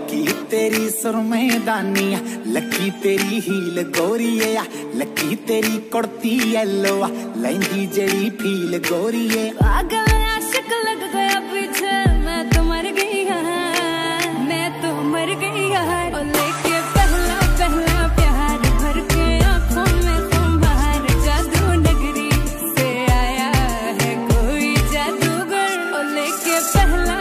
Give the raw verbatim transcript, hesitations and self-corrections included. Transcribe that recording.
Lucky तेरी सुरमेदानिया, लकी तेरी हील गोरीए, लकी तेरी कुर्ती येलो लहंगी जेड़ी फील गोरीए। पागल आशिक लग गया पीछे, मैं तो मर गई है, मैं तो मर गई है। और लेके पहला पहला प्यार भर के आंखों में खुमार, जादू नगरी से आया है कोई जादूगर। और लेके पहला